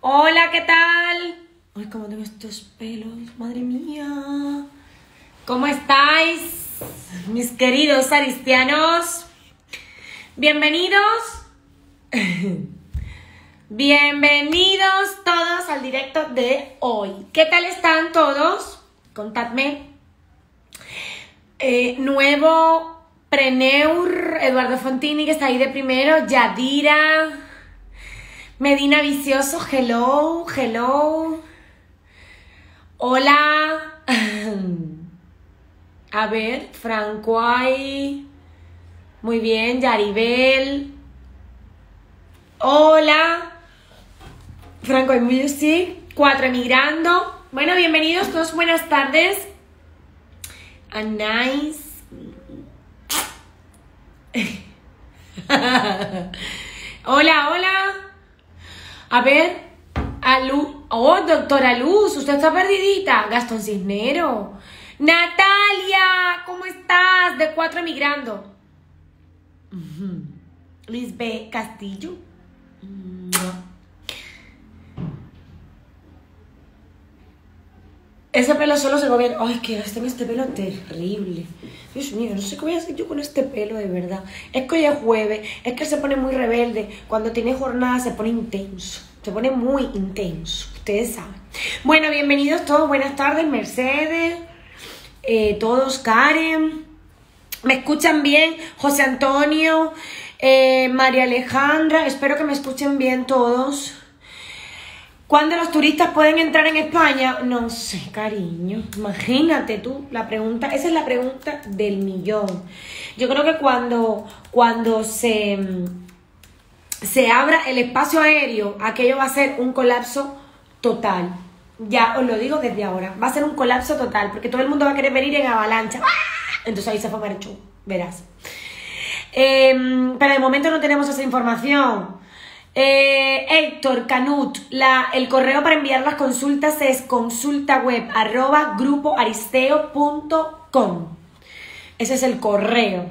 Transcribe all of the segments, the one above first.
Hola, ¿qué tal? Ay, cómo tengo estos pelos, madre mía. ¿Cómo estáis, mis queridos aristianos? Bienvenidos. Bienvenidos todos al directo de hoy. ¿Qué tal están todos? Contadme. Nuevo Preneur, Eduardo Fontini, que está ahí de primero. Yadira, Medina Vicioso, hello, hello. Hola. A ver, Franco ahí. Muy bien, Yaribel. Hola. Franco Music, 4 emigrando. Bueno, bienvenidos todos, buenas tardes. A nice. Hola, hola. A ver, oh, doctora Luz, usted está perdidita. Gastón Cisnero. Natalia, ¿cómo estás? De 4 emigrando. Lisbeth Castillo. Ese pelo solo se gobierna. Ay, que tengo este pelo terrible. Dios mío, no sé qué voy a hacer yo con este pelo, de verdad. Es que hoy es jueves, es que se pone muy rebelde. Cuando tiene jornada se pone intenso. Se pone muy intenso, ustedes saben. Bueno, bienvenidos todos, buenas tardes, Mercedes, todos, Karen. ¿Me escuchan bien? José Antonio, María Alejandra, espero que me escuchen bien todos. ¿Cuándo los turistas pueden entrar en España? No sé, cariño. Imagínate tú, la pregunta, esa es la pregunta del millón. Yo creo que cuando se abra el espacio aéreo, aquello va a ser un colapso total. Ya os lo digo desde ahora. Va a ser un colapso total, porque todo el mundo va a querer venir en avalancha. Entonces ahí se forma el show, verás. Pero de momento no tenemos esa información. Héctor Canut, el correo para enviar las consultas es consultaweb@grupoaristeo.com. Ese es el correo.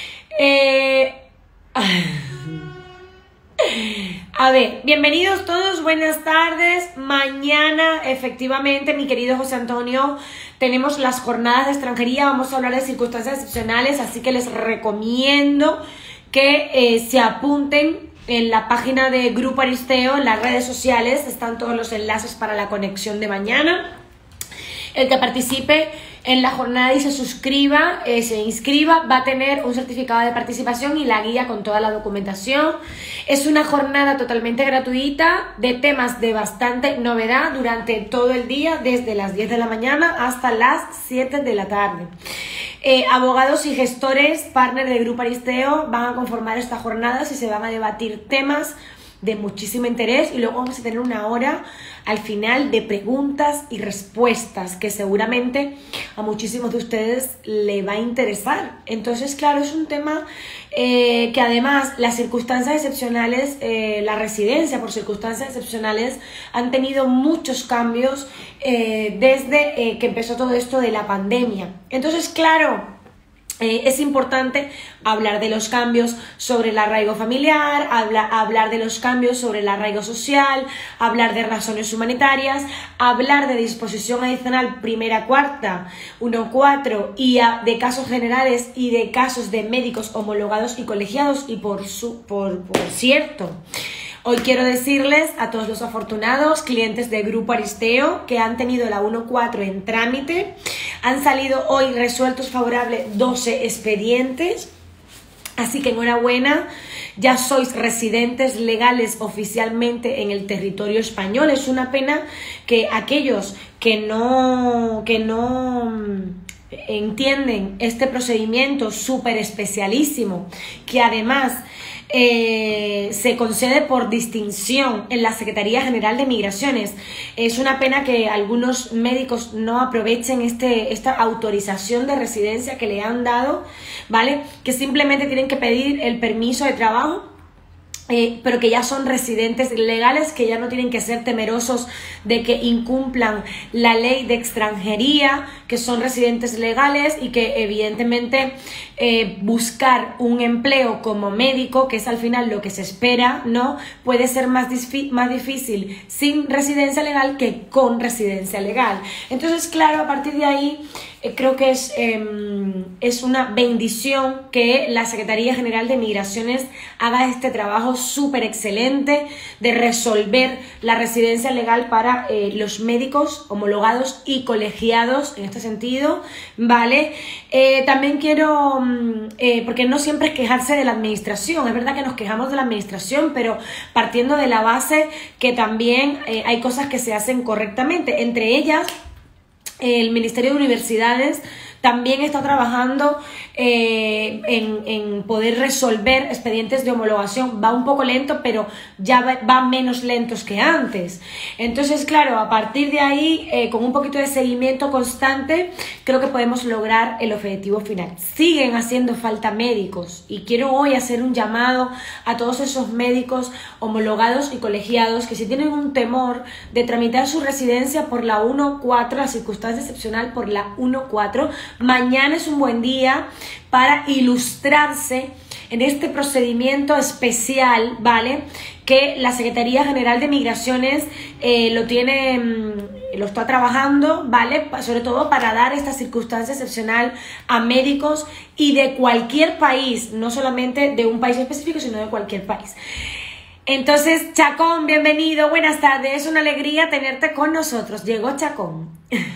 A ver, bienvenidos todos, buenas tardes. Mañana, efectivamente, mi querido José Antonio, tenemos las jornadas de extranjería. Vamos a hablar de circunstancias excepcionales, así que les recomiendo que se apunten. En la página de Grupo Aristeo, en las redes sociales, están todos los enlaces para la conexión de mañana. El que participe en la jornada y se suscriba, se inscriba, va a tener un certificado de participación y la guía con toda la documentación. Es una jornada totalmente gratuita de temas de bastante novedad durante todo el día, desde las 10 de la mañana hasta las 7 de la tarde. Abogados y gestores, partner del Grupo Aristeo, van a conformar esta jornada y se van a debatir temas de muchísimo interés y luego vamos a tener una hora al final de preguntas y respuestas que seguramente a muchísimos de ustedes le va a interesar. Entonces, claro, es un tema que además las circunstancias excepcionales, la residencia por circunstancias excepcionales han tenido muchos cambios desde que empezó todo esto de la pandemia. Entonces, claro, es importante hablar de los cambios sobre el arraigo familiar, hablar de los cambios sobre el arraigo social, hablar de razones humanitarias, hablar de disposición adicional primera, cuarta, 1.4 y de casos generales y de casos de médicos homologados y colegiados. Y por cierto, hoy quiero decirles a todos los afortunados clientes de Grupo Aristeo que han tenido la 1.4 en trámite, han salido hoy resueltos favorables 12 expedientes, así que enhorabuena, ya sois residentes legales oficialmente en el territorio español. Es una pena que aquellos que no entienden este procedimiento súper especialísimo, que además se concede por distinción en la Secretaría General de Migraciones. Es una pena que algunos médicos no aprovechen esta autorización de residencia que le han dado, ¿vale? Que simplemente tienen que pedir el permiso de trabajo, pero que ya son residentes legales, que ya no tienen que ser temerosos de que incumplan la ley de extranjería, que son residentes legales y que evidentemente buscar un empleo como médico, que es al final lo que se espera, ¿no? Puede ser más difícil sin residencia legal que con residencia legal. Entonces, claro, a partir de ahí creo que es una bendición que la Secretaría General de Migraciones haga este trabajo súper excelente de resolver la residencia legal para los médicos homologados y colegiados en este sentido, ¿vale? También quiero, porque no siempre es quejarse de la administración, es verdad que nos quejamos de la administración, pero partiendo de la base que también hay cosas que se hacen correctamente, entre ellas el Ministerio de Universidades también está trabajando en poder resolver expedientes de homologación. Va un poco lento, pero ya va menos lentos que antes. Entonces, claro, a partir de ahí, con un poquito de seguimiento constante, creo que podemos lograr el objetivo final. Siguen haciendo falta médicos y quiero hoy hacer un llamado a todos esos médicos homologados y colegiados que si tienen un temor de tramitar su residencia por la 1.4, la circunstancia excepcional por la 1.4, mañana es un buen día para ilustrarse en este procedimiento especial, ¿vale? Que la Secretaría General de Migraciones lo está trabajando, ¿vale? Sobre todo para dar esta circunstancia excepcional a médicos y de cualquier país, no solamente de un país específico, sino de cualquier país. Entonces, Chacón, bienvenido, buenas tardes, es una alegría tenerte con nosotros. Llegó Chacón.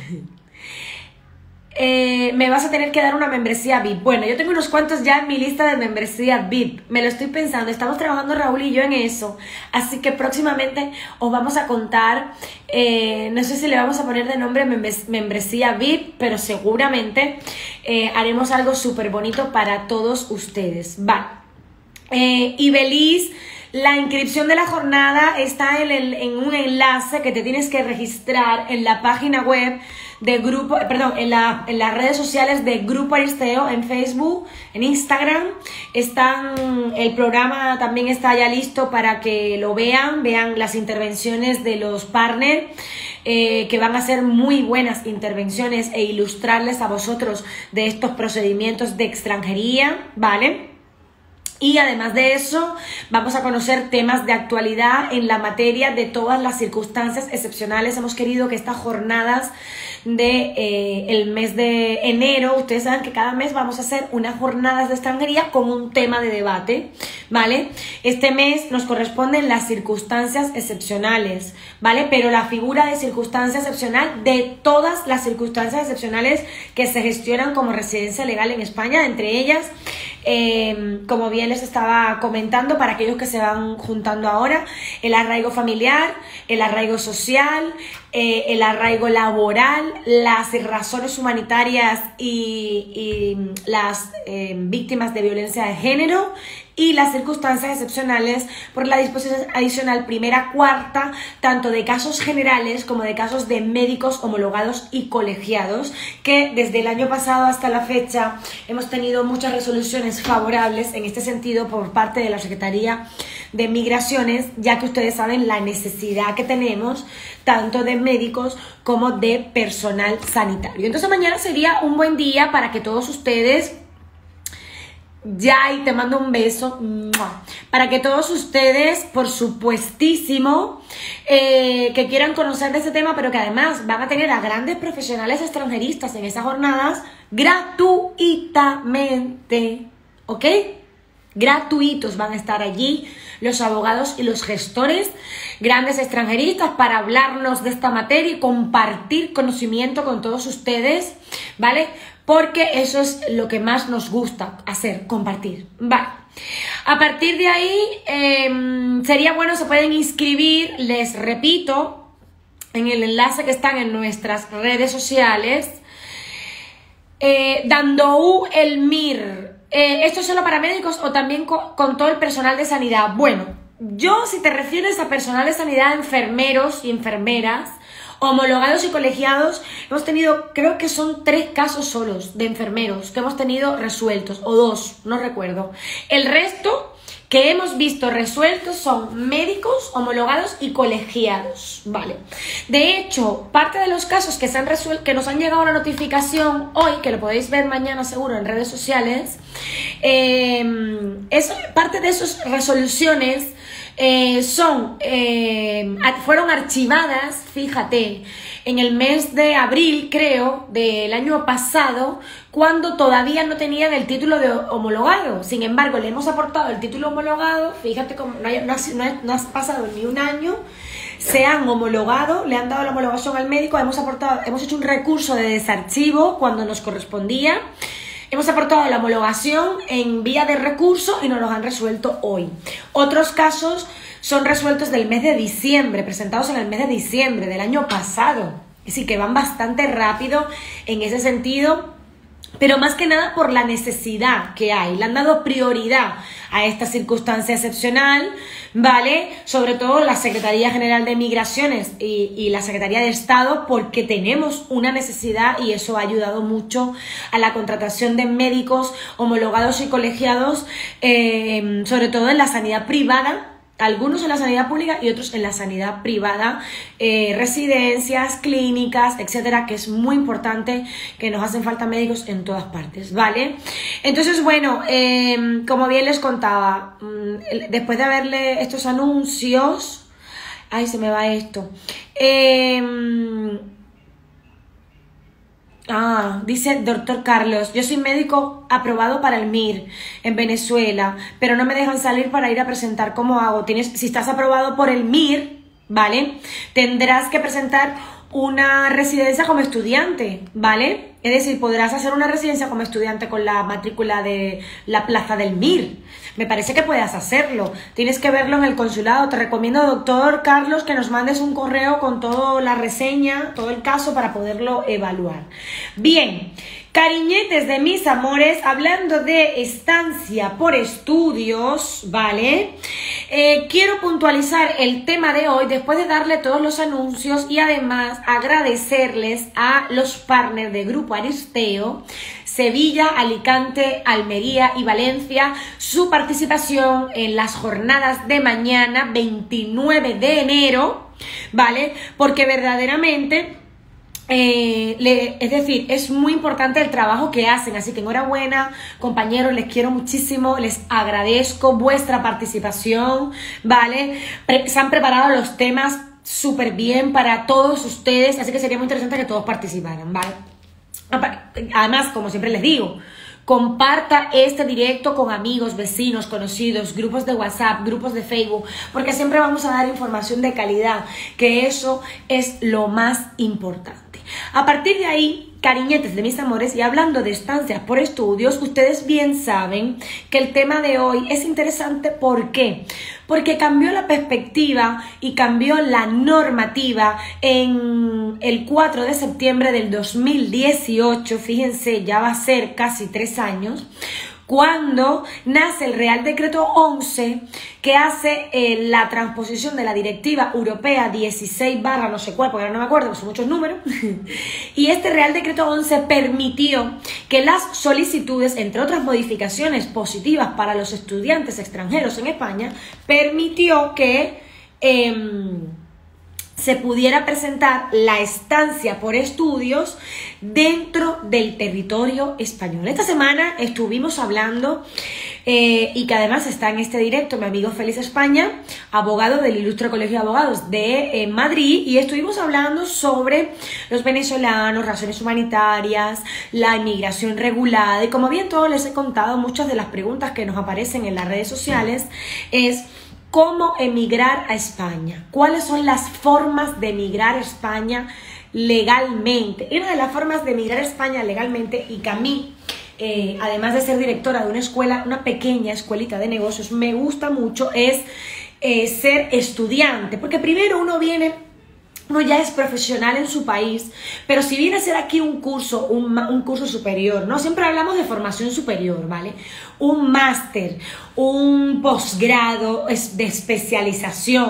Me vas a tener que dar una membresía VIP. Bueno, yo tengo unos cuantos ya en mi lista de membresía VIP. Me lo estoy pensando. Estamos trabajando Raúl y yo en eso. Así que próximamente os vamos a contar. No sé si le vamos a poner de nombre membresía VIP, pero seguramente haremos algo súper bonito para todos ustedes. Vale. Y Beliz, la inscripción de la jornada está en un enlace que te tienes que registrar en la página web de Grupo, perdón, en las redes sociales de Grupo Aristeo, en Facebook, en Instagram. El programa también está ya listo para que lo vean las intervenciones de los partners, que van a ser muy buenas intervenciones e ilustrarles a vosotros de estos procedimientos de extranjería, ¿vale? Y además de eso, vamos a conocer temas de actualidad en la materia de todas las circunstancias excepcionales. Hemos querido que estas jornadas el mes de enero, ustedes saben que cada mes vamos a hacer unas jornadas de extranjería con un tema de debate, ¿vale? Este mes nos corresponden las circunstancias excepcionales, ¿vale? Pero la figura de circunstancia excepcional de todas las circunstancias excepcionales que se gestionan como residencia legal en España, entre ellas, como bien les estaba comentando, para aquellos que se van juntando ahora, el arraigo familiar, el arraigo social, el arraigo laboral, las razones humanitarias y las víctimas de violencia de género, y las circunstancias excepcionales por la disposición adicional primera cuarta, tanto de casos generales como de casos de médicos homologados y colegiados, que desde el año pasado hasta la fecha hemos tenido muchas resoluciones favorables en este sentido por parte de la Secretaría de Migraciones, ya que ustedes saben la necesidad que tenemos tanto de médicos como de personal sanitario. Entonces mañana sería un buen día para que todos ustedes, ya, y te mando un beso, para que todos ustedes, por supuestísimo, que quieran conocer de este tema, pero que además van a tener a grandes profesionales extranjeristas en esas jornadas gratuitamente, ¿ok? Gratuitos van a estar allí los abogados y los gestores, grandes extranjeristas, para hablarnos de esta materia y compartir conocimiento con todos ustedes, ¿vale? Porque eso es lo que más nos gusta hacer, compartir. Vale. A partir de ahí, sería bueno, se pueden inscribir, les repito, en el enlace que están en nuestras redes sociales, Dandou El Mir. ¿Esto es solo para médicos o también con todo el personal de sanidad? Bueno, yo, si te refieres a personal de sanidad, enfermeros y enfermeras, homologados y colegiados, hemos tenido, creo que son 3 casos solos de enfermeros que hemos tenido resueltos, o 2, no recuerdo. El resto, que hemos visto resueltos son médicos, homologados y colegiados, ¿vale? De hecho, parte de los casos que, que nos han llegado a la notificación hoy, que lo podéis ver mañana seguro en redes sociales, parte de esas resoluciones fueron archivadas, fíjate, en el mes de abril, creo, del año pasado, cuando todavía no tenían el título de homologado. Sin embargo, le hemos aportado el título homologado, fíjate cómo no ha pasado ni un año, se han homologado, le han dado la homologación al médico, hemos hecho un recurso de desarchivo cuando nos correspondía. Hemos aportado la homologación en vía de recurso y nos los han resuelto hoy. Otros casos son resueltos del mes de diciembre, presentados en el mes de diciembre del año pasado. Es decir, que van bastante rápido en ese sentido, pero más que nada por la necesidad que hay. Le han dado prioridad a esta circunstancia excepcional, ¿vale? Sobre todo la Secretaría General de Migraciones y la Secretaría de Estado, porque tenemos una necesidad y eso ha ayudado mucho a la contratación de médicos homologados y colegiados, sobre todo en la sanidad privada. Algunos en la sanidad pública y otros en la sanidad privada, residencias, clínicas, etcétera, que es muy importante, que nos hacen falta médicos en todas partes, ¿vale? Entonces, bueno, como bien les contaba, después de verle estos anuncios, ay, se me va esto, dice doctor Carlos, yo soy médico aprobado para el MIR en Venezuela, pero no me dejan salir para ir a presentar. ¿Cómo hago? Si estás aprobado por el MIR, ¿vale? Tendrás que presentar una residencia como estudiante, ¿vale? Es decir, podrás hacer una residencia como estudiante con la matrícula de la plaza del MIR. Me parece que puedas hacerlo. Tienes que verlo en el consulado. Te recomiendo, doctor Carlos, que nos mandes un correo con toda la reseña, todo el caso para poderlo evaluar. Bien, cariñetes de mis amores, hablando de estancia por estudios, ¿vale? Quiero puntualizar el tema de hoy después de darle todos los anuncios y además agradecerles a los partners de Grupo Aristeo, Sevilla, Alicante, Almería y Valencia, su participación en las jornadas de mañana, 29 de enero, ¿vale? Porque verdaderamente, es decir, es muy importante el trabajo que hacen, así que enhorabuena, compañeros, les quiero muchísimo, les agradezco vuestra participación, ¿vale? Se han preparado los temas súper bien para todos ustedes, así que sería muy interesante que todos participaran, ¿vale? Además, como siempre les digo, comparta este directo con amigos, vecinos, conocidos, grupos de WhatsApp, grupos de Facebook, porque siempre vamos a dar información de calidad, que eso es lo más importante. A partir de ahí, cariñetes de mis amores, y hablando de estancias por estudios, ustedes bien saben que el tema de hoy es interesante. ¿Por qué? Porque cambió la perspectiva y cambió la normativa en el 4 de septiembre del 2018, fíjense, ya va a ser casi 3 años, cuando nace el Real Decreto 11 que hace la transposición de la Directiva Europea 16 barra no sé cuál, porque ahora no me acuerdo, son muchos números, y este Real Decreto 11 permitió que las solicitudes, entre otras modificaciones positivas para los estudiantes extranjeros en España, permitió que se pudiera presentar la estancia por estudios dentro del territorio español. Esta semana estuvimos hablando, y que además está en este directo, mi amigo Félix España, abogado del Ilustre Colegio de Abogados de Madrid, y estuvimos hablando sobre los venezolanos, razones humanitarias, la inmigración regulada, y como bien todos les he contado, muchas de las preguntas que nos aparecen en las redes sociales es: ¿cómo emigrar a España? ¿Cuáles son las formas de emigrar a España legalmente? Y una de las formas de emigrar a España legalmente, y que a mí, además de ser directora de una escuela, una pequeña escuelita de negocios, me gusta mucho, es ser estudiante. Porque primero uno ya es profesional en su país, pero si viene a hacer aquí un curso, un curso superior, ¿no? Siempre hablamos de formación superior, ¿vale? Un máster, un posgrado de especialización,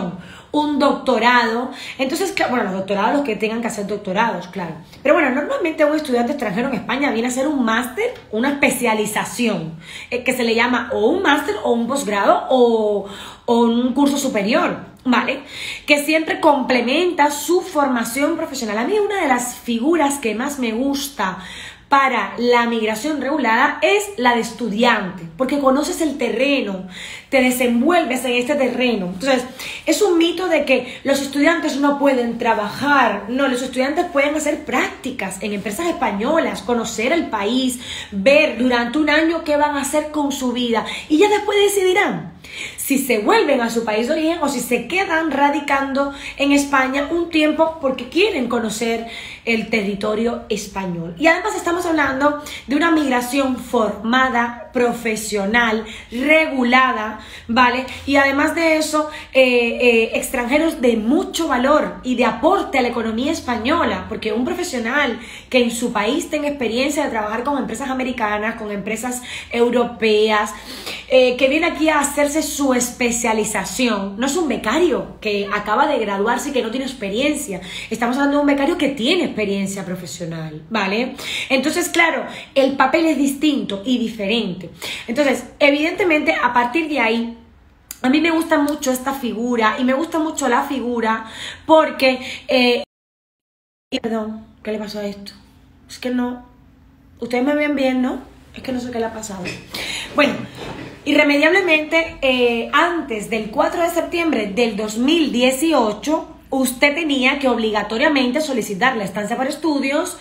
un doctorado. Entonces, claro, bueno, los doctorados, los que tengan que hacer doctorados, claro. Pero bueno, normalmente un estudiante extranjero en España viene a hacer un máster, una especialización, que se le llama o un máster o un posgrado o un curso superior, ¿vale? Que siempre complementa su formación profesional. A mí una de las figuras que más me gusta para la migración regulada es la de estudiante, porque conoces el terreno, te desenvuelves en este terreno. Entonces, es un mito de que los estudiantes no pueden trabajar. No, los estudiantes pueden hacer prácticas en empresas españolas, conocer el país, ver durante un año qué van a hacer con su vida y ya después decidirán si se vuelven a su país de origen o si se quedan radicando en España un tiempo porque quieren conocer el territorio español. Y además estamos hablando de una migración formada, profesional, regulada, ¿vale? Y además de eso, extranjeros de mucho valor y de aporte a la economía española, porque un profesional que en su país tenga experiencia de trabajar con empresas americanas, con empresas europeas, que viene aquí a hacerse su especialización, no es un becario que acaba de graduarse y que no tiene experiencia. Estamos hablando de un becario que tiene experiencia profesional, ¿vale? Entonces, claro, el papel es distinto y diferente. Entonces, evidentemente, a partir de ahí, a mí me gusta mucho esta figura y me gusta mucho la figura porque... Perdón, ¿qué le pasó a esto? Es que no... Ustedes me ven bien, ¿no? Es que no sé qué le ha pasado. Bueno, irremediablemente, antes del 4 de septiembre del 2018, usted tenía que obligatoriamente solicitar la estancia para estudios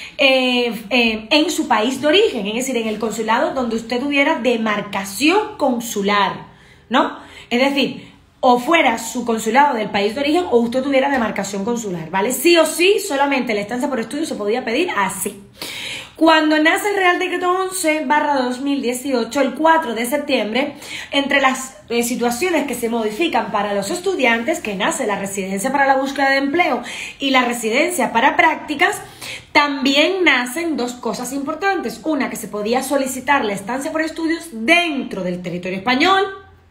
en su país de origen, es decir, en el consulado donde usted tuviera demarcación consular, ¿no? Es decir, o fuera su consulado del país de origen o usted tuviera demarcación consular, ¿vale? Sí o sí, solamente la estancia por estudios se podía pedir así. Cuando nace el Real Decreto 11/2018, el 4 de septiembre, entre las situaciones que se modifican para los estudiantes, que nace la residencia para la búsqueda de empleo y la residencia para prácticas, también nacen dos cosas importantes. Una, que se podía solicitar la estancia por estudios dentro del territorio español.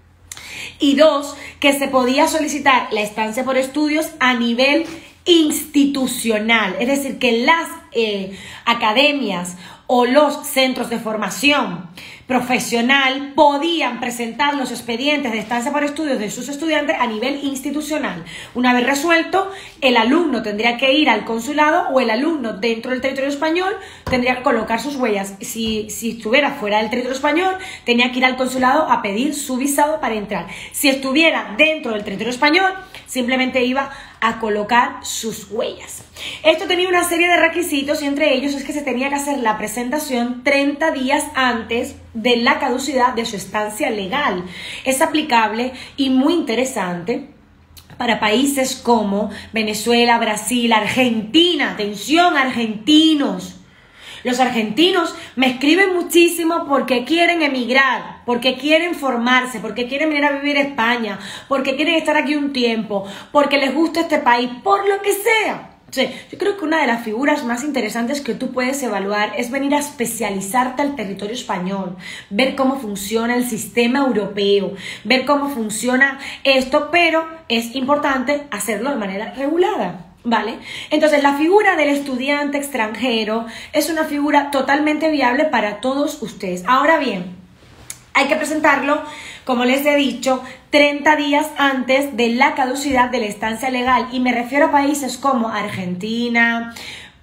Y dos, que se podía solicitar la estancia por estudios a nivel institucional, es decir, que las academias o los centros de formación profesional podían presentar los expedientes de estancia por estudios de sus estudiantes a nivel institucional. Una vez resuelto, el alumno tendría que ir al consulado o el alumno dentro del territorio español tendría que colocar sus huellas. Si estuviera fuera del territorio español, tenía que ir al consulado a pedir su visado para entrar. Si estuviera dentro del territorio español, simplemente iba a colocar sus huellas. Esto tenía una serie de requisitos y entre ellos es que se tenía que hacer la presentación 30 días antes de la caducidad de su estancia legal. Es aplicable y muy interesante para países como Venezuela, Brasil, Argentina. Atención, argentinos. Los argentinos me escriben muchísimo porque quieren emigrar, porque quieren formarse, porque quieren venir a vivir a España, porque quieren estar aquí un tiempo, porque les gusta este país, por lo que sea. Sí, yo creo que una de las figuras más interesantes que tú puedes evaluar es venir a especializarte al territorio español, ver cómo funciona el sistema europeo, ver cómo funciona esto, pero es importante hacerlo de manera regulada, ¿vale? Entonces, la figura del estudiante extranjero es una figura totalmente viable para todos ustedes. Ahora bien, hay que presentarlo, como les he dicho, 30 días antes de la caducidad de la estancia legal. Y me refiero a países como Argentina,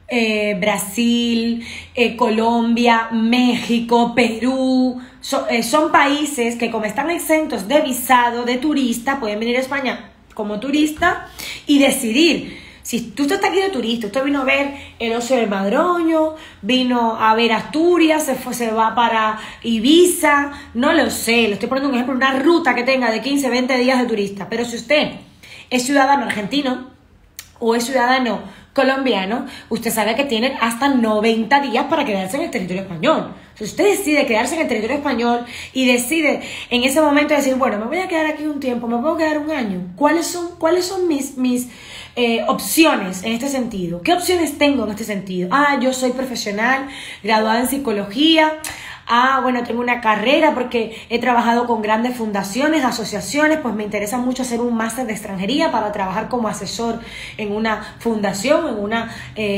Brasil, Colombia, México, Perú. Son países que, como están exentos de visado de turista, pueden venir a España como turista y decidir. Si tú estás aquí de turista, usted vino a ver el oso del Madroño, vino a ver Asturias, se va para Ibiza, no lo sé, le estoy poniendo un ejemplo, una ruta que tenga de 15, 20 días de turista. Pero si usted es ciudadano argentino o es ciudadano colombiano, usted sabe que tiene hasta 90 días para quedarse en el territorio español. Si usted decide quedarse en el territorio español y decide en ese momento decir, bueno, me voy a quedar aquí un tiempo, me puedo quedar un año, ¿cuáles son mis opciones en este sentido? ¿Qué opciones tengo en este sentido? Yo soy profesional, graduada en psicología. Ah, bueno, tengo una carrera porque he trabajado con grandes fundaciones, asociaciones, pues me interesa mucho hacer un máster de extranjería para trabajar como asesor en una fundación, en una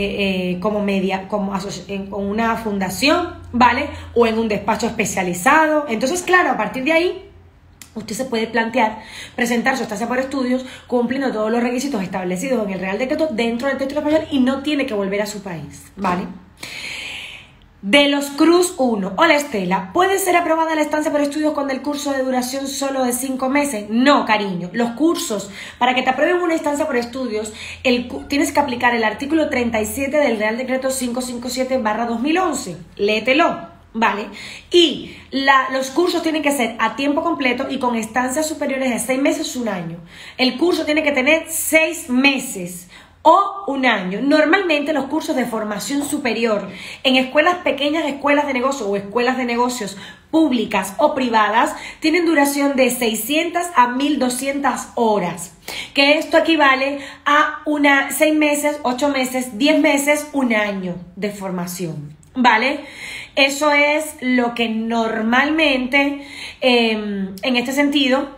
en una fundación, ¿vale? O en un despacho especializado. Entonces, claro, a partir de ahí usted se puede plantear presentar su estancia por estudios cumpliendo todos los requisitos establecidos en el Real Decreto dentro del texto español y no tiene que volver a su país, ¿vale? De los Cruz 1. Hola Estela, ¿puede ser aprobada la estancia por estudios con el curso de duración solo de 5 meses? No, cariño. Los cursos, para que te aprueben una estancia por estudios, tienes que aplicar el artículo 37 del Real Decreto 557/2011. Léetelo. ¿Vale? Y los cursos tienen que ser a tiempo completo y con estancias superiores a 6 meses, un año. El curso tiene que tener 6 meses o un año. Normalmente los cursos de formación superior en escuelas pequeñas, escuelas de negocio o escuelas de negocios públicas o privadas tienen duración de 600 a 1200 horas. Que esto equivale a 6 meses, 8 meses, 10 meses, un año de formación. ¿Vale? Eso es lo que normalmente, en este sentido,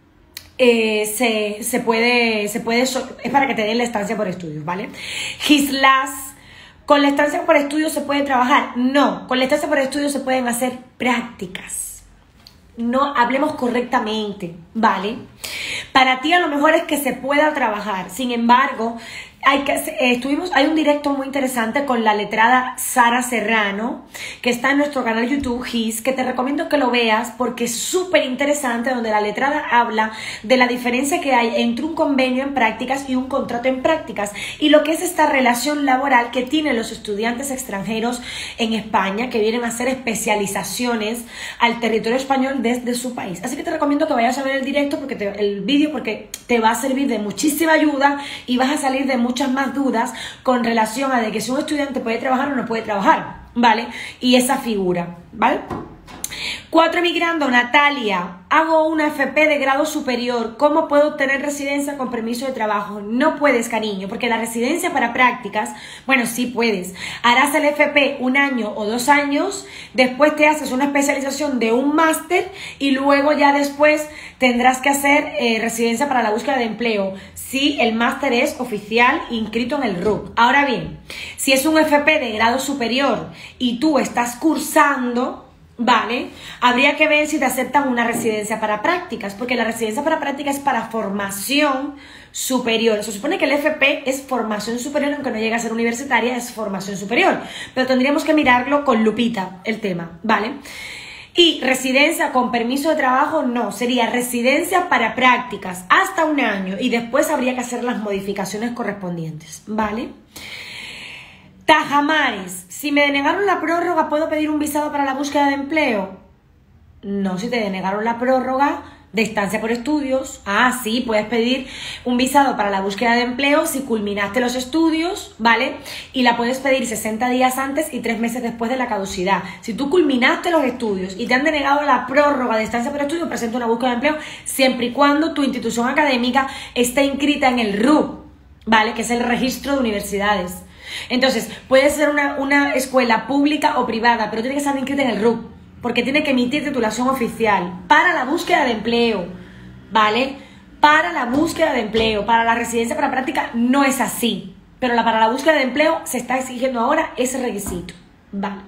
se puede, es para que te den la estancia por estudios, ¿vale? Gislas, ¿con la estancia por estudios se puede trabajar? No, con la estancia por estudios se pueden hacer prácticas. No hablemos correctamente, ¿vale? Para ti a lo mejor es que se pueda trabajar, sin embargo, hay un directo muy interesante con la letrada Sara Serrano, que está en nuestro canal YouTube GIS, que te recomiendo que lo veas porque es súper interesante, donde la letrada habla de la diferencia que hay entre un convenio en prácticas y un contrato en prácticas, y lo que es esta relación laboral que tienen los estudiantes extranjeros en España, que vienen a hacer especializaciones al territorio español desde su país. Así que te recomiendo que vayas a ver el directo, el vídeo, porque te va a servir de muchísima ayuda y vas a salir de muchas más dudas con relación a de que si un estudiante puede trabajar o no puede trabajar, ¿vale? Y esa figura, ¿vale? 4 emigrando, Natalia, hago una FP de grado superior, ¿cómo puedo obtener residencia con permiso de trabajo? No puedes, cariño, porque la residencia para prácticas, bueno, sí puedes. Harás el FP 1 año o 2 años, después te haces una especialización de un máster y luego ya después tendrás que hacer residencia para la búsqueda de empleo, si el máster es oficial inscrito en el RUC. Ahora bien, si es un FP de grado superior y tú estás cursando, ¿vale? Habría que ver si te aceptan una residencia para prácticas, porque la residencia para prácticas es para formación superior. Se supone que el FP es formación superior, aunque no llega a ser universitaria, es formación superior. Pero tendríamos que mirarlo con lupita el tema, ¿vale? Y residencia con permiso de trabajo, no, sería residencia para prácticas hasta 1 año y después habría que hacer las modificaciones correspondientes, ¿vale? Tajamares, si me denegaron la prórroga, ¿puedo pedir un visado para la búsqueda de empleo? No, si te denegaron la prórroga de estancia por estudios, sí, puedes pedir un visado para la búsqueda de empleo si culminaste los estudios, ¿vale? Y la puedes pedir 60 días antes y 3 meses después de la caducidad. Si tú culminaste los estudios y te han denegado la prórroga de estancia por estudios, presenta una búsqueda de empleo siempre y cuando tu institución académica esté inscrita en el RUC, ¿vale? Que es el registro de universidades. Entonces, puede ser una escuela pública o privada, pero tiene que estar inscrita en el RUC, porque tiene que emitir titulación oficial para la búsqueda de empleo, ¿vale? Para la búsqueda de empleo, para la residencia para práctica no es así, pero para la búsqueda de empleo se está exigiendo ahora ese requisito, ¿vale?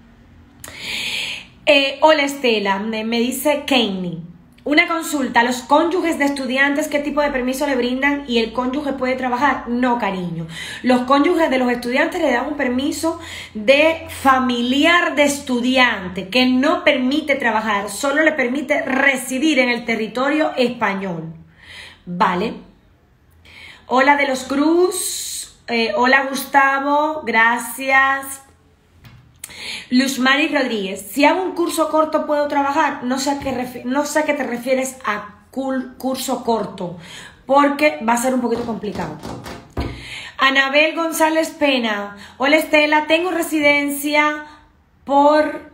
Hola Estela, me dice Kenny. Una consulta, ¿los cónyuges de estudiantes qué tipo de permiso le brindan y el cónyuge puede trabajar? No, cariño. Los cónyuges de los estudiantes le dan un permiso de familiar de estudiante que no permite trabajar, solo le permite residir en el territorio español. ¿Vale? Hola de los Cruz, hola Gustavo, gracias. Luz Mari Rodríguez, si hago un curso corto ¿puedo trabajar? No sé a qué te refieres a curso corto, porque va a ser un poquito complicado. Anabel González Pena, hola Estela, tengo residencia por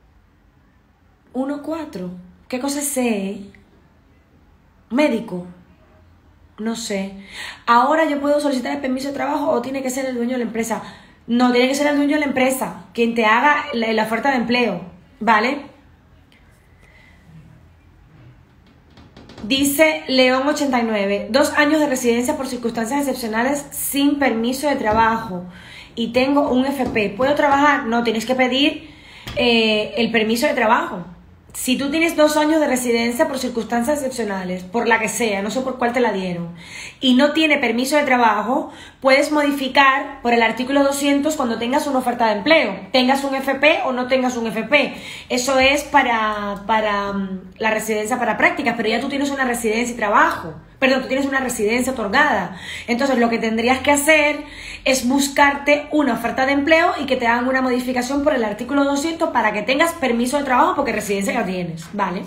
1.4. ¿Qué cosa sé? Médico. No sé. Ahora yo puedo solicitar el permiso de trabajo o tiene que ser el dueño de la empresa. No, tiene que ser el dueño de la empresa quien te haga la oferta de empleo, ¿vale? Dice León89, 2 años de residencia por circunstancias excepcionales sin permiso de trabajo y tengo un FP. ¿Puedo trabajar? No, tienes que pedir el permiso de trabajo. Si tú tienes 2 años de residencia por circunstancias excepcionales, por la que sea, no sé por cuál te la dieron, y no tiene permiso de trabajo, puedes modificar por el artículo 200 cuando tengas una oferta de empleo, tengas un FP o no tengas un FP. Eso es para la residencia para prácticas, pero ya tú tienes una residencia y trabajo. Perdón, tú tienes una residencia otorgada. Entonces, lo que tendrías que hacer es buscarte una oferta de empleo y que te hagan una modificación por el artículo 200 para que tengas permiso de trabajo porque residencia ya tienes, ¿vale?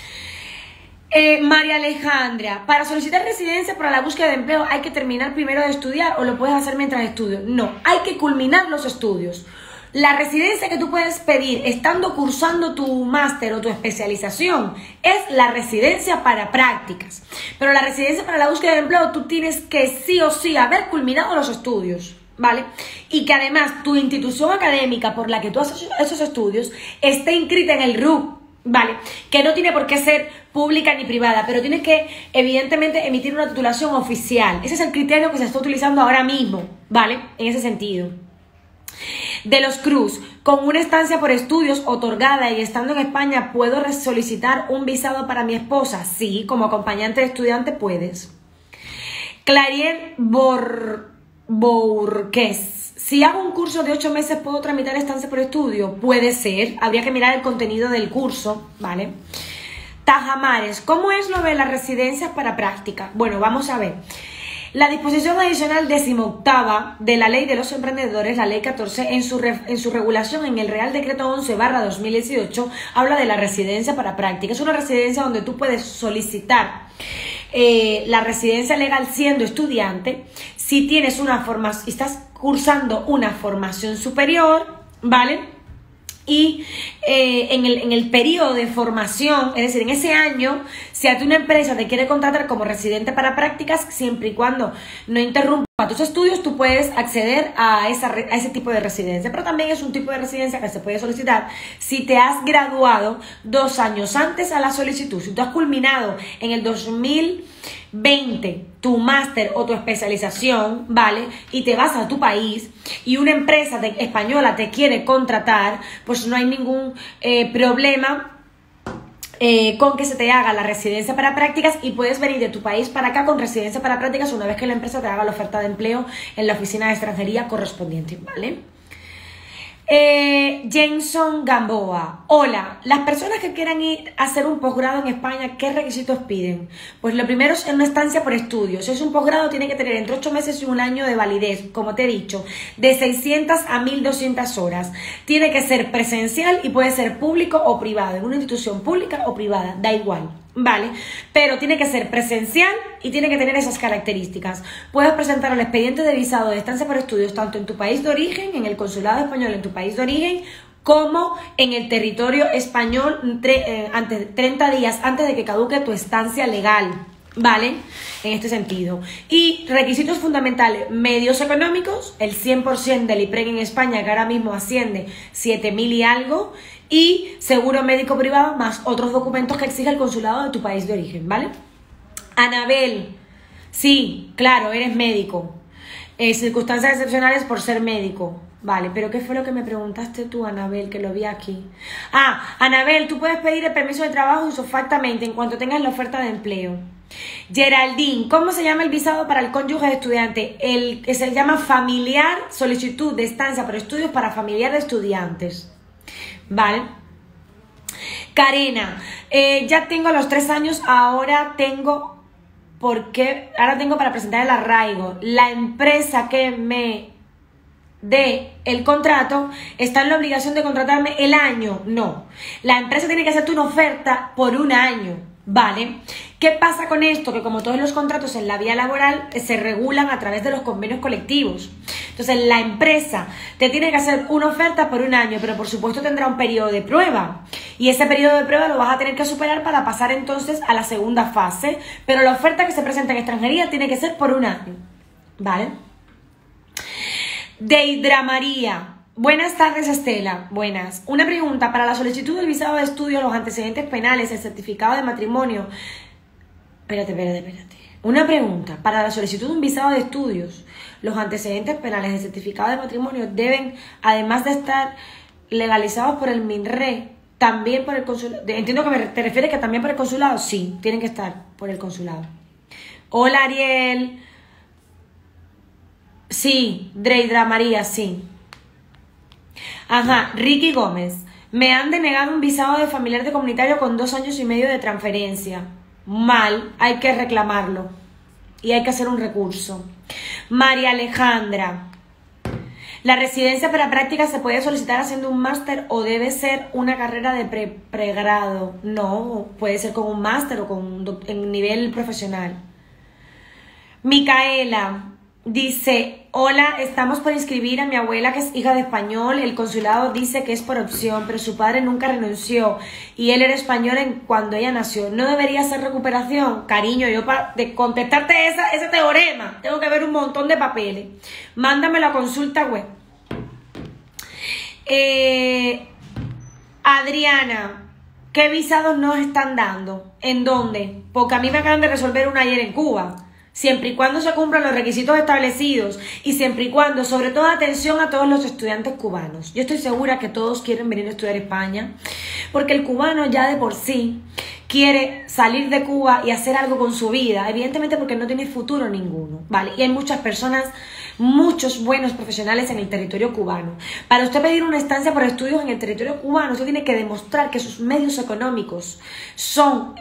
María Alejandra, para solicitar residencia para la búsqueda de empleo hay que terminar primero de estudiar o lo puedes hacer mientras estudias. No, hay que culminar los estudios. La residencia que tú puedes pedir estando cursando tu máster o tu especialización es la residencia para prácticas. Pero la residencia para la búsqueda de empleo tú tienes que sí o sí haber culminado los estudios, ¿vale? Y que además tu institución académica por la que tú haces esos estudios esté inscrita en el RUC, ¿vale? Que no tiene por qué ser pública ni privada, pero tienes que evidentemente emitir una titulación oficial. Ese es el criterio que se está utilizando ahora mismo, ¿vale? En ese sentido. De los Cruz, con una estancia por estudios otorgada y estando en España, ¿puedo solicitar un visado para mi esposa? Sí, como acompañante de estudiante puedes. Clarier Bourques, si hago un curso de 8 meses, ¿puedo tramitar estancia por estudio? Puede ser, habría que mirar el contenido del curso, ¿vale? Tajamares, ¿cómo es lo de las residencias para práctica? Bueno, vamos a ver. La disposición adicional 18ª de la Ley de los Emprendedores, la Ley 14, en su regulación en el Real Decreto 11/2018, habla de la residencia para práctica. Es una residencia donde tú puedes solicitar la residencia legal siendo estudiante si tienes una formación, estás cursando una formación superior, ¿vale? Y en el periodo de formación, es decir, en ese año, si a ti una empresa te quiere contratar como residente para prácticas, siempre y cuando no interrumpa tus estudios, tú puedes acceder a ese tipo de residencia. Pero también es un tipo de residencia que se puede solicitar si te has graduado 2 años antes a la solicitud. Si tú has culminado en el 2020 tu máster o tu especialización, ¿vale? Y te vas a tu país y una empresa española te quiere contratar, pues no hay ningún problema con que se te haga la residencia para prácticas y puedes venir de tu país para acá con residencia para prácticas una vez que la empresa te haga la oferta de empleo en la oficina de extranjería correspondiente, ¿vale? Jameson Gamboa, hola, las personas que quieran ir a hacer un posgrado en España, ¿qué requisitos piden? Pues lo primero es una estancia por estudios. Si es un posgrado tiene que tener entre 8 meses y 1 año de validez, como te he dicho, de 600 a 1200 horas. Tiene que ser presencial y puede ser público o privado, en una institución pública o privada, da igual, ¿vale? Pero tiene que ser presencial y tiene que tener esas características. Puedes presentar el expediente de visado de estancia por estudios tanto en tu país de origen, en el consulado español en tu país de origen, como en el territorio español 30 días antes de que caduque tu estancia legal, ¿vale? En este sentido. Y requisitos fundamentales, medios económicos, el 100% del IPREN en España, que ahora mismo asciende 7.000 y algo, y seguro médico privado, más otros documentos que exige el consulado de tu país de origen, ¿vale? Anabel, sí, claro, eres médico. Circunstancias excepcionales por ser médico. Vale, pero ¿qué fue lo que me preguntaste tú, Anabel, que lo vi aquí? Ah, Anabel, tú puedes pedir el permiso de trabajo isofactamente en cuanto tengas la oferta de empleo. Geraldine, ¿cómo se llama el visado para el cónyuge de estudiante? El que se llama familiar, solicitud de estancia por estudios para familiar de estudiantes. Vale. Karina, ya tengo los 3 años, ahora tengo para presentar el arraigo. La empresa que me dé el contrato está en la obligación de contratarme el año. No, la empresa tiene que hacerte una oferta por 1 año, ¿vale? ¿Qué pasa con esto? Que como todos los contratos en la vía laboral se regulan a través de los convenios colectivos. Entonces la empresa te tiene que hacer una oferta por 1 año, pero por supuesto tendrá un periodo de prueba. Y ese periodo de prueba lo vas a tener que superar para pasar entonces a la segunda fase. Pero la oferta que se presenta en extranjería tiene que ser por 1 año, ¿vale? Deidra María, Buenas tardes, Estela. Buenas. Una pregunta. Para la solicitud del visado de estudio, los antecedentes penales, el certificado de matrimonio... Espérate. Una pregunta. Para la solicitud de un visado de estudios, los antecedentes penales, el certificado de matrimonio deben, además de estar legalizados por el MINRE, también por el consulado. Entiendo que te refieres que también por el consulado. Sí, tienen que estar por el consulado. Hola, Ariel. Sí, Dreidra María, sí. Ajá, Ricky Gómez. Me han denegado un visado de familiar de comunitario con 2 años y medio de transferencia. Mal, hay que reclamarlo. Y hay que hacer un recurso. María Alejandra. ¿La residencia para práctica se puede solicitar haciendo un máster o debe ser una carrera de pregrado? No, puede ser con un máster o en nivel profesional. Micaela dice, hola, estamos por inscribir a mi abuela que es hija de español. El consulado dice que es por opción, pero su padre nunca renunció y él era español cuando ella nació. ¿No debería ser recuperación? Cariño, yo para contestarte ese teorema tengo que ver un montón de papeles. Mándame la consulta web. Adriana, ¿qué visados nos están dando? ¿En dónde? Porque a mí me acaban de resolver una ayer en Cuba. Siempre y cuando se cumplan los requisitos establecidos y siempre y cuando, sobre todo, atención a todos los estudiantes cubanos. Yo estoy segura que todos quieren venir a estudiar a España porque el cubano ya de por sí quiere salir de Cuba y hacer algo con su vida, evidentemente porque no tiene futuro ninguno, ¿vale? Y hay muchas personas, muchos buenos profesionales en el territorio cubano. Para usted pedir una estancia por estudios en el territorio cubano, usted tiene que demostrar que sus medios económicos son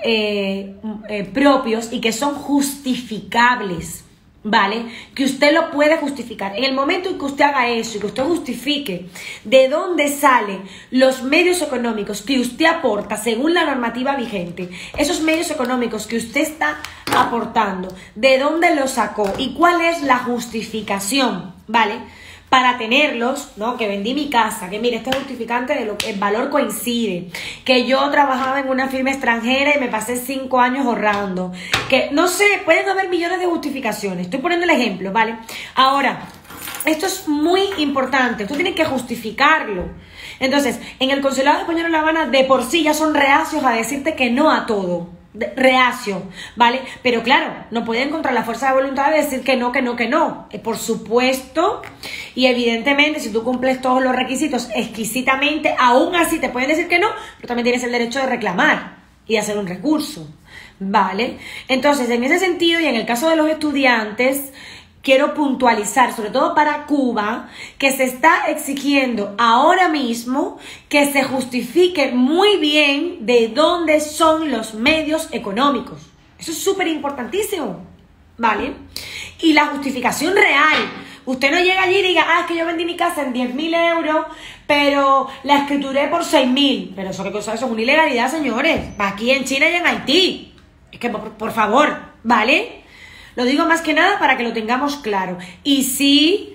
propios y que son justificables, ¿vale? Que usted lo puede justificar. En el momento en que usted haga eso y que usted justifique de dónde salen los medios económicos que usted aporta según la normativa vigente, esos medios económicos que usted está aportando, de dónde los sacó y cuál es la justificación, ¿vale? Para tenerlos, ¿no? Que vendí mi casa, que mire, este justificante de lo que el valor coincide, que yo trabajaba en una firma extranjera y me pasé 5 años ahorrando, que no sé, pueden haber millones de justificaciones. Estoy poniendo el ejemplo, ¿vale? Ahora, esto es muy importante, tú tienes que justificarlo. Entonces, en el Consulado Español en La Habana, de por sí ya son reacios a decirte que no a todo. Reacio, ¿vale? Pero claro, no pueden encontrar la fuerza de voluntad de decir que no. Por supuesto, y evidentemente, si tú cumples todos los requisitos exquisitamente, aún así te pueden decir que no, pero también tienes el derecho de reclamar y hacer un recurso, ¿vale? Entonces, en ese sentido, y en el caso de los estudiantes, quiero puntualizar, sobre todo para Cuba, que se está exigiendo ahora mismo que se justifique muy bien de dónde son los medios económicos. Eso es súper importantísimo, ¿vale? Y la justificación real. Usted no llega allí y diga, es que yo vendí mi casa en 10.000 euros, pero la escrituré por 6.000. Pero eso, ¿qué cosa? Eso es una ilegalidad, señores. Aquí en China y en Haití. Es que, por favor, ¿vale? Lo digo más que nada para que lo tengamos claro. Y sí,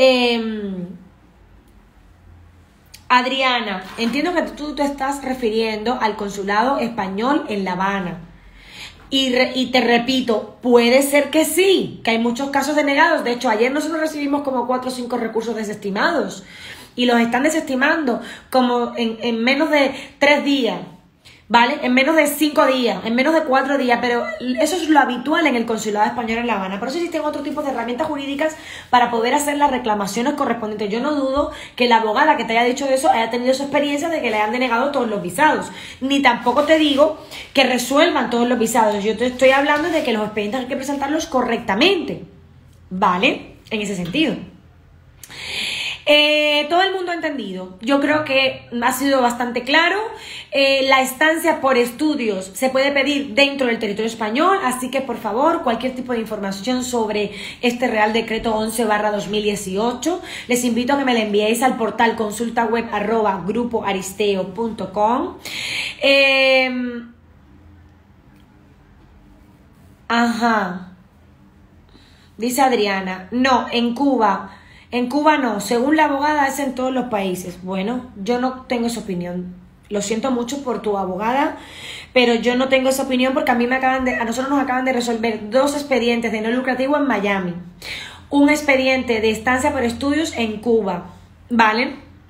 Adriana, entiendo que tú te estás refiriendo al Consulado Español en La Habana. Y te repito, puede ser que sí, que hay muchos casos denegados. De hecho, ayer nosotros recibimos como 4 o 5 recursos desestimados. Y los están desestimando como en menos de 3 días. ¿Vale? En menos de 5 días, en menos de 4 días, pero eso es lo habitual en el Consulado Español en La Habana. Por eso existen otro tipo de herramientas jurídicas para poder hacer las reclamaciones correspondientes. Yo no dudo que la abogada que te haya dicho eso haya tenido su experiencia de que le hayan denegado todos los visados. Ni tampoco te digo que resuelvan todos los visados. Yo te estoy hablando de que los expedientes hay que presentarlos correctamente, ¿vale? En ese sentido. Todo el mundo ha entendido. Yo creo que ha sido bastante claro. La estancia por estudios se puede pedir dentro del territorio español, así que por favor, cualquier tipo de información sobre este Real Decreto 11/2018, les invito a que me la enviéis al portal consultaweb@grupoaristeo.com. Dice Adriana, no, en Cuba no, según la abogada es en todos los países. Bueno, yo no tengo esa opinión. Lo siento mucho por tu abogada, pero yo no tengo esa opinión porque a nosotros nos acaban de resolver 2 expedientes de no lucrativo en Miami. Un expediente de estancia por estudios en Cuba, ¿vale?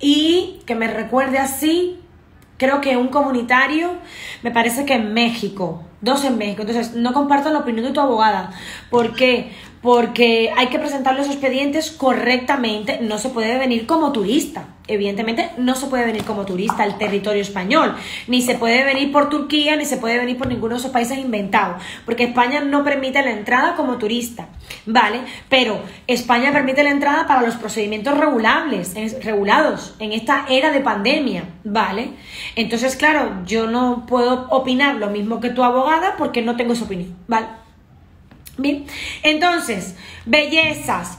y que me recuerde así, creo que un comunitario, me parece que en México, 2 en México. Entonces, no comparto la opinión de tu abogada. ¿Por qué? Porque hay que presentar los expedientes correctamente. No se puede venir como turista. Evidentemente, no se puede venir como turista al territorio español. Ni se puede venir por Turquía, ni se puede venir por ninguno de esos países inventados. Porque España no permite la entrada como turista, ¿vale? Pero España permite la entrada para los procedimientos regulados en esta era de pandemia, ¿vale? Entonces, claro, yo no puedo opinar lo mismo que tu abogada porque no tengo esa opinión, ¿vale? Bien, entonces, bellezas.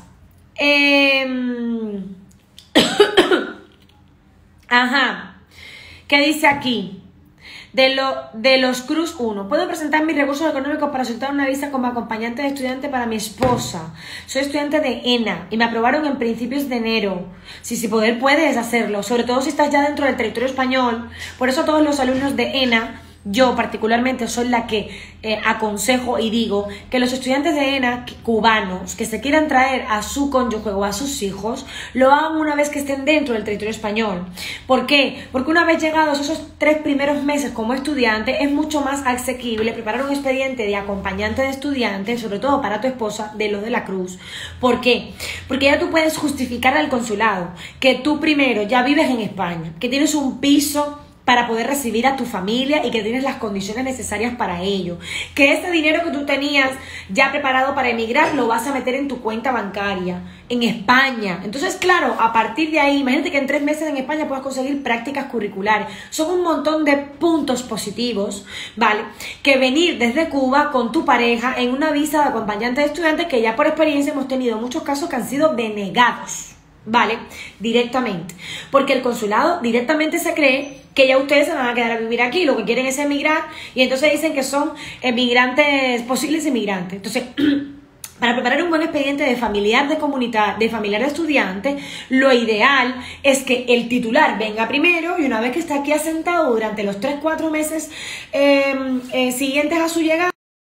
Ajá. ¿Qué dice aquí? De los Cruz 1. Puedo presentar mis recursos económicos para solicitar una visa como acompañante de estudiante para mi esposa. Soy estudiante de ENA y me aprobaron en principios de enero. Si poder puedes hacerlo, sobre todo si estás ya dentro del territorio español. Por eso todos los alumnos de ENA, yo particularmente soy la que aconsejo y digo que los estudiantes de ENA cubanos que se quieran traer a su cónyuge o a sus hijos, lo hagan una vez que estén dentro del territorio español. ¿Por qué? Porque una vez llegados esos 3 primeros meses como estudiante, es mucho más asequible preparar un expediente de acompañante de estudiante, sobre todo para tu esposa, de los de la Cruz. ¿Por qué? Porque ya tú puedes justificar al consulado que tú primero ya vives en España, que tienes un piso para poder recibir a tu familia y que tienes las condiciones necesarias para ello. Que ese dinero que tú tenías ya preparado para emigrar lo vas a meter en tu cuenta bancaria en España. Entonces, claro, a partir de ahí, imagínate que en 3 meses en España puedas conseguir prácticas curriculares. Son un montón de puntos positivos, ¿vale? Que venir desde Cuba con tu pareja en una visa de acompañante de estudiantes que ya por experiencia hemos tenido muchos casos que han sido denegados, ¿vale? Directamente. Porque el consulado directamente se cree que ya ustedes se van a quedar a vivir aquí, lo que quieren es emigrar y entonces dicen que son emigrantes, posibles emigrantes. Entonces, para preparar un buen expediente de familiar de comunidad, de familiar de estudiante, lo ideal es que el titular venga primero y una vez que está aquí asentado durante los 3-4 meses siguientes a su llegada,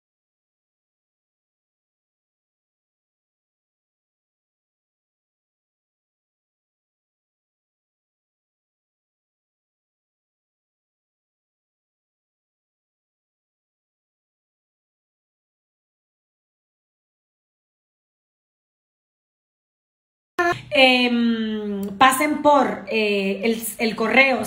pasen por el correo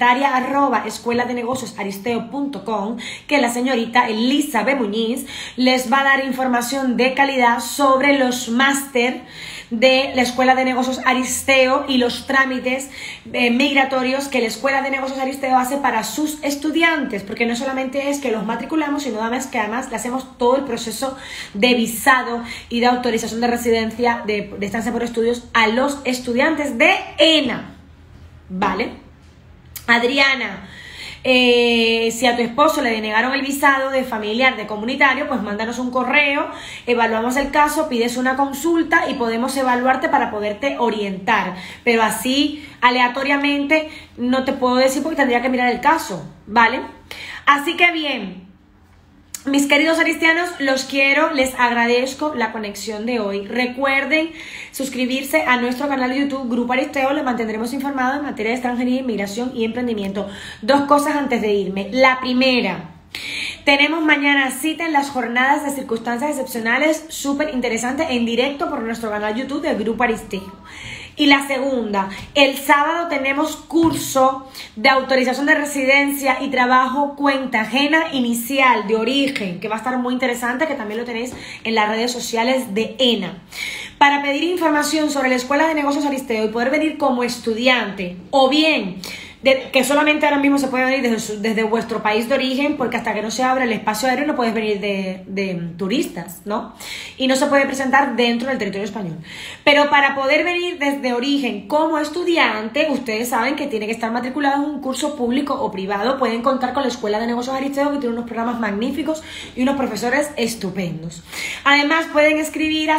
secretaria@escueladenegociosaristeo.com, que la señorita Elisa B. Muñiz les va a dar información de calidad sobre los máster de la Escuela de Negocios Aristeo y los trámites migratorios que la Escuela de Negocios Aristeo hace para sus estudiantes, porque no solamente es que los matriculamos, sino que además le hacemos todo el proceso de visado y de autorización de residencia de estancia por estudios a los estudiantes de ENA, ¿vale? Adriana, si a tu esposo le denegaron el visado de familiar de comunitario, pues mándanos un correo, evaluamos el caso, pides una consulta y podemos evaluarte para poderte orientar, pero así aleatoriamente no te puedo decir porque tendría que mirar el caso, ¿vale? Así que bien, mis queridos aristianos, los quiero, les agradezco la conexión de hoy. Recuerden suscribirse a nuestro canal de YouTube, Grupo Aristeo, les mantendremos informados en materia de extranjería, inmigración y emprendimiento. 2 cosas antes de irme. La primera, tenemos mañana cita en las jornadas de circunstancias excepcionales, súper interesante, en directo por nuestro canal YouTube del Grupo Aristeo. Y la segunda, el sábado tenemos curso de autorización de residencia y trabajo cuenta ajena inicial de origen, que va a estar muy interesante, que también lo tenéis en las redes sociales de ENA. Para pedir información sobre la Escuela de Negocios Aristeo y poder venir como estudiante, o bien que solamente ahora mismo se puede venir desde vuestro país de origen, porque hasta que no se abra el espacio aéreo no puedes venir de turistas, ¿no? Y no se puede presentar dentro del territorio español. Pero para poder venir desde origen como estudiante, ustedes saben que tiene que estar matriculado en un curso público o privado. Pueden contar con la Escuela de Negocios Aristeo, que tiene unos programas magníficos y unos profesores estupendos. Además, pueden escribir a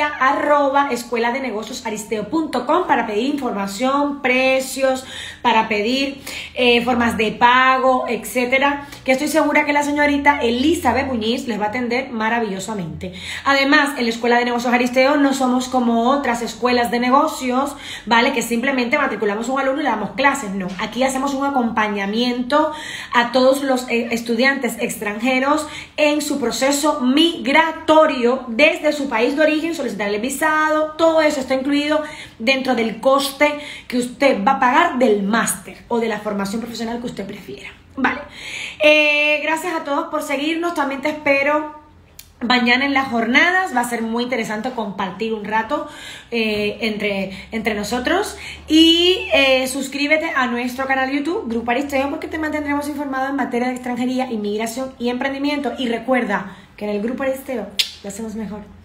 secretaria@escueladenegociosaristeo.com para pedir información, precios, para pedir, formas de pago, etcétera, que estoy segura que la señorita Elizabeth Muñiz les va a atender maravillosamente. Además, en la Escuela de Negocios Aristeo no somos como otras escuelas de negocios, ¿vale? Que simplemente matriculamos un alumno y le damos clases. No, aquí hacemos un acompañamiento a todos los estudiantes extranjeros en su proceso migratorio desde su país de origen, solicitar el visado, todo eso está incluido dentro del coste que usted va a pagar del máster o de la formación profesional que usted prefiera. Vale, gracias a todos por seguirnos, también te espero mañana en las jornadas, va a ser muy interesante compartir un rato entre nosotros y suscríbete a nuestro canal YouTube, Grupo Aristeo, porque te mantendremos informado en materia de extranjería, inmigración y emprendimiento. Y recuerda que en el Grupo Aristeo lo hacemos mejor.